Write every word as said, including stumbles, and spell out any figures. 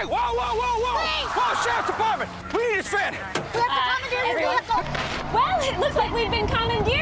Hey, whoa, whoa, whoa, whoa! Wait. Whoa, Sheriff's Department! We need his friend! We have to commandeer his vehicle! Well, it looks like we've been commandeered.